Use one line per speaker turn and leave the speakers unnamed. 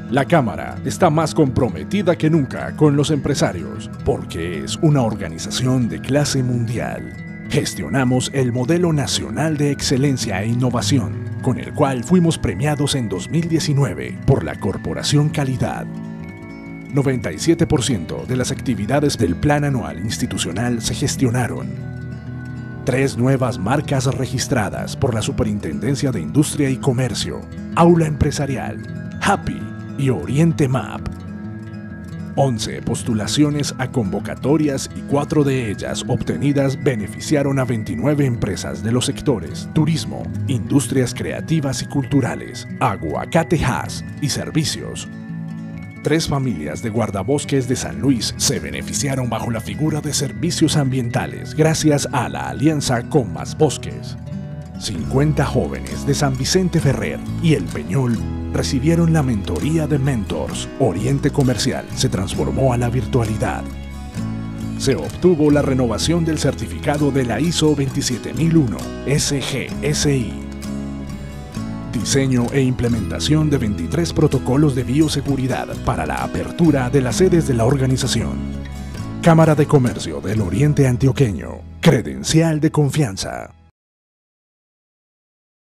La Cámara está más comprometida que nunca con los empresarios, porque es una organización de clase mundial. Gestionamos el Modelo Nacional de Excelencia e Innovación, con el cual fuimos premiados en 2019 por la Corporación Calidad. 97% de las actividades del Plan Anual Institucional se gestionaron. 3 nuevas marcas registradas por la Superintendencia de Industria y Comercio, Aula Empresarial, Happy y Oriente Map. 11 postulaciones a convocatorias y 4 de ellas obtenidas beneficiaron a 29 empresas de los sectores turismo, industrias creativas y culturales, aguacatejas y servicios. 3 familias de guardabosques de San Luis se beneficiaron bajo la figura de servicios ambientales gracias a la alianza con Más Bosques. 50 jóvenes de San Vicente Ferrer y El Peñol recibieron la mentoría de Mentors. Oriente Comercial se transformó a la virtualidad. Se obtuvo la renovación del certificado de la ISO 27001 SGSI. Diseño e implementación de 23 protocolos de bioseguridad para la apertura de las sedes de la organización. Cámara de Comercio del Oriente Antioqueño. Credencial de confianza.